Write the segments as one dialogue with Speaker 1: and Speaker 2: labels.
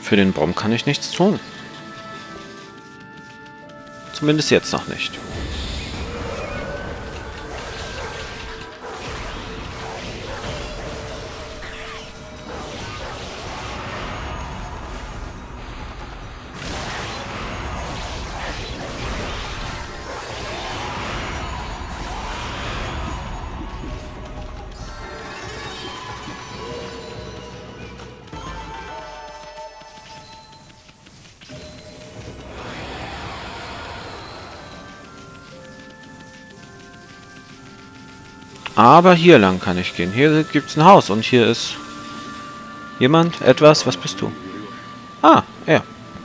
Speaker 1: Für den Baum kann ich nichts tun. Zumindest jetzt noch nicht. Aber hier lang kann ich gehen. Hier gibt's ein Haus und hier ist jemand, etwas. Was bist du? Ah, er.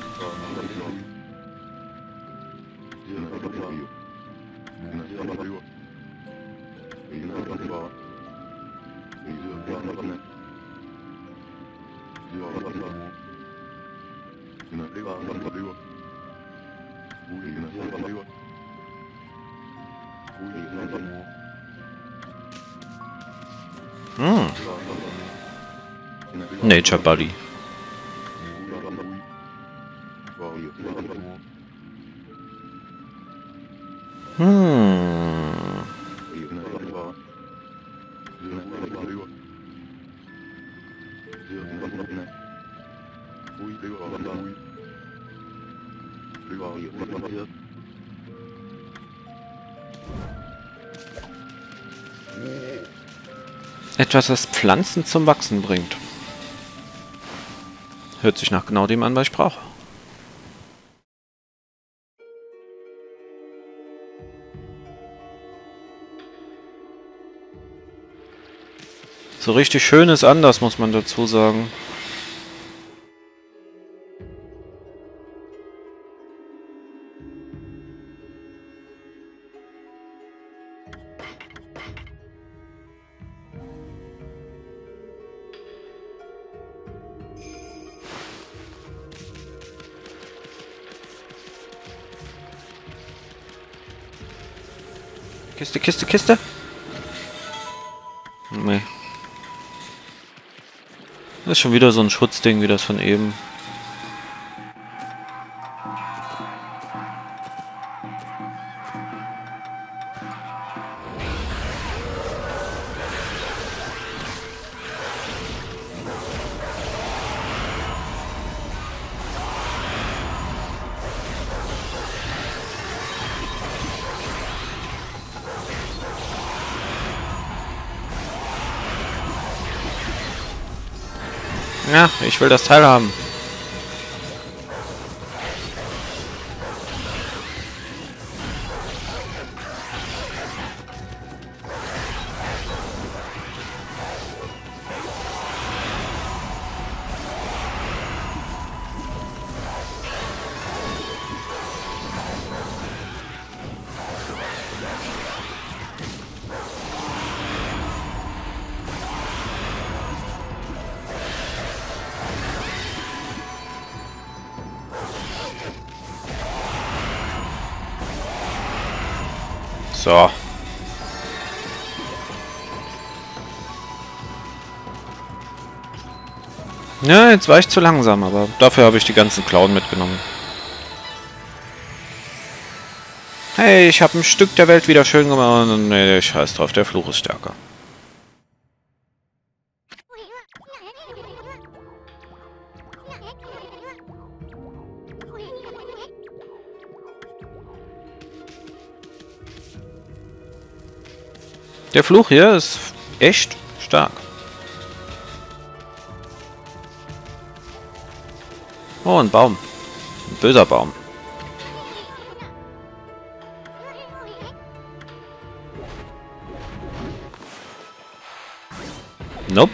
Speaker 1: Nature Buddy. Etwas, das Pflanzen zum Wachsen bringt. Hört sich nach genau dem an, was ich brauche. So richtig schön ist anders, muss man dazu sagen. Kiste, Kiste, Kiste. Nee. Das ist schon wieder so ein Schutzding wie das von eben. Ja, ich will das Teil haben. So. Ja, jetzt war ich zu langsam, aber dafür habe ich die ganzen Klauen mitgenommen. Hey, ich habe ein Stück der Welt wieder schön gemacht. Nee, scheiß drauf, der Fluch ist stärker. Der Fluch hier ist echt stark. Oh, ein Baum. Ein böser Baum. Nope.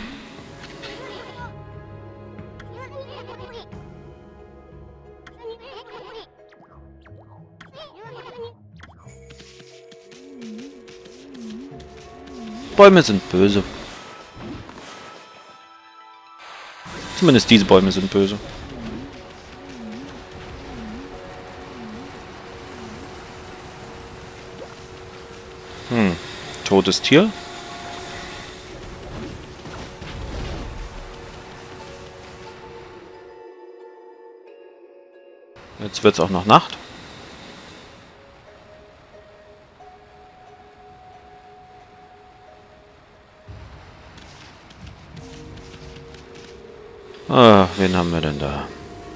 Speaker 1: Bäume sind böse. Zumindest diese Bäume sind böse. Totes Tier. Jetzt wird es auch noch Nacht. Ah, wen haben wir denn da?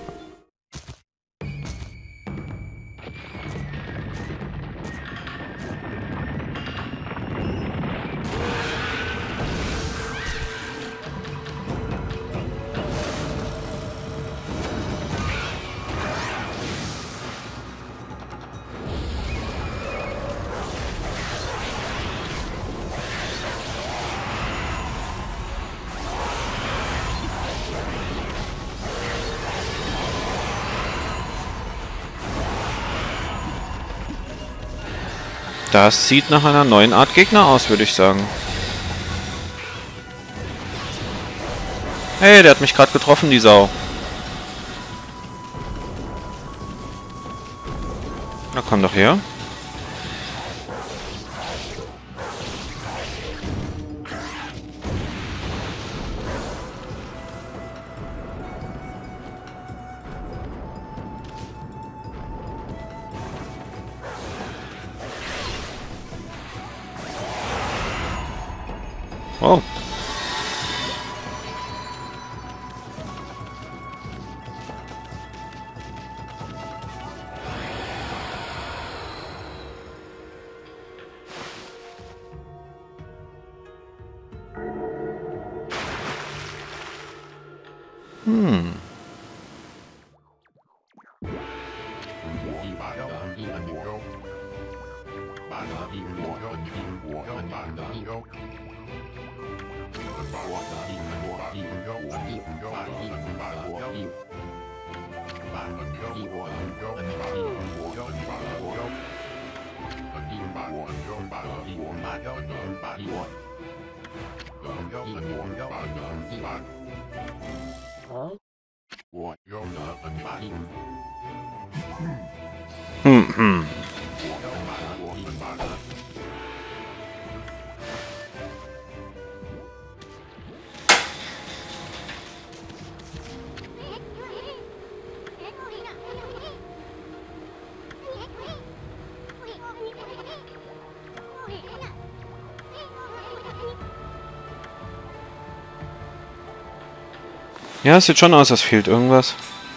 Speaker 1: Das sieht nach einer neuen Art Gegner aus, würde ich sagen. Hey, der hat mich gerade getroffen, die Sau. Na komm doch her. Oh. Ja, es sieht schon aus, als fehlt irgendwas.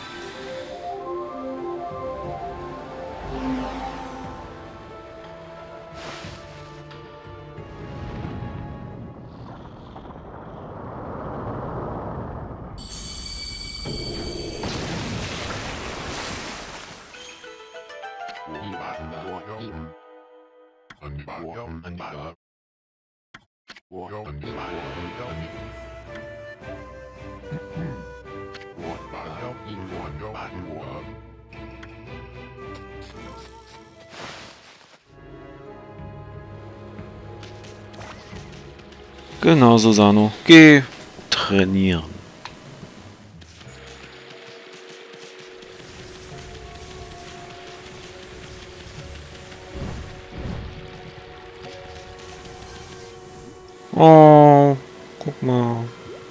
Speaker 1: Genau, Susano. Geh trainieren. Oh, guck mal.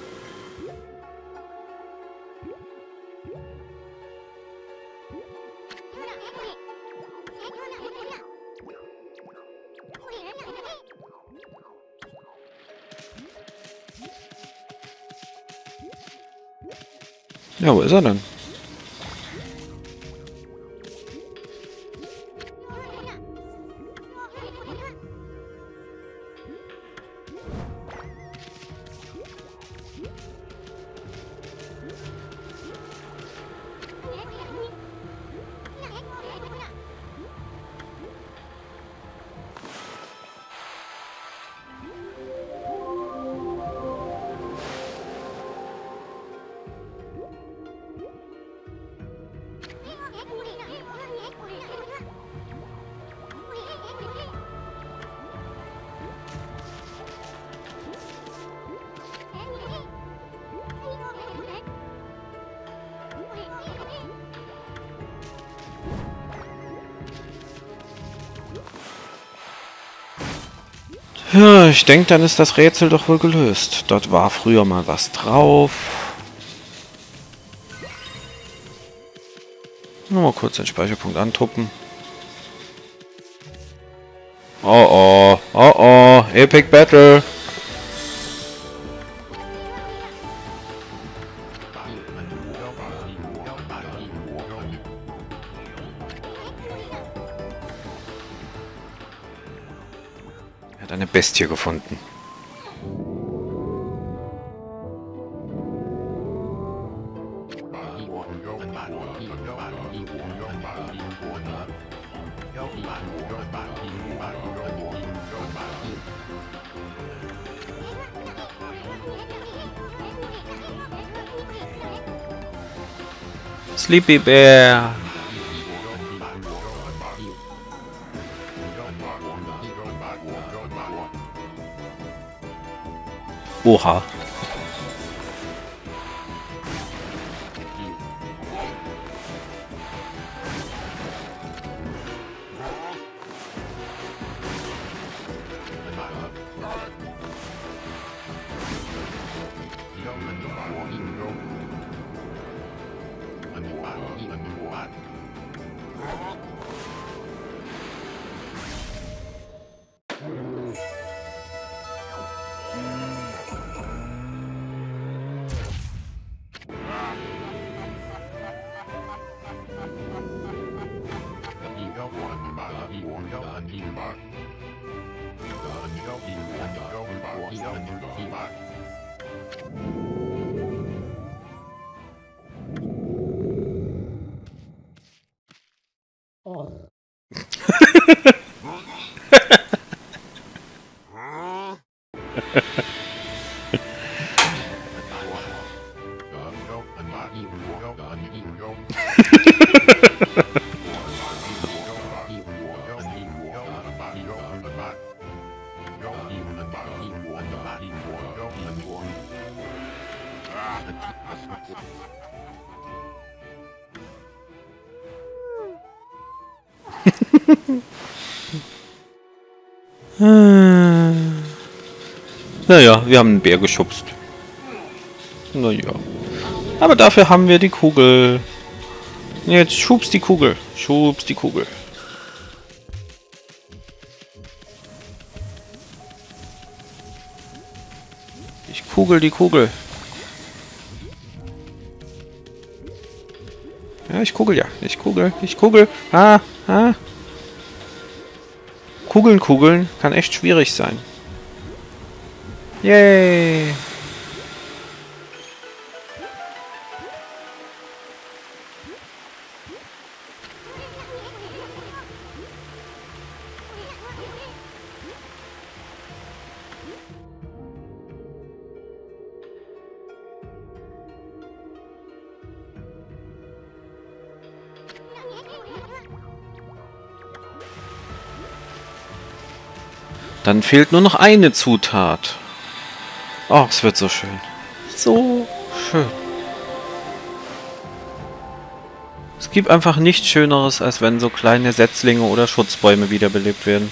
Speaker 1: Ja, wo ist er denn? Ja, ich denke, dann ist das Rätsel doch wohl gelöst. Dort war früher mal was drauf. Mal kurz den Speicherpunkt antuppen. Oh oh, oh oh, Epic Battle. Er hat eine Bestie gefunden. Sleepy Bear. Oha. Naja, wir haben einen Bär geschubst. Naja. Aber dafür haben wir die Kugel. Jetzt schubst die Kugel. Schubst die Kugel. Ich kugel die Kugel. Ja, ich kugel ja. Ich kugel. Ah, ah. Kugeln kann echt schwierig sein. Yay! Dann fehlt nur noch eine Zutat. Oh, es wird so schön. So schön. Es gibt einfach nichts Schöneres, als wenn so kleine Setzlinge oder Schutzbäume wiederbelebt werden.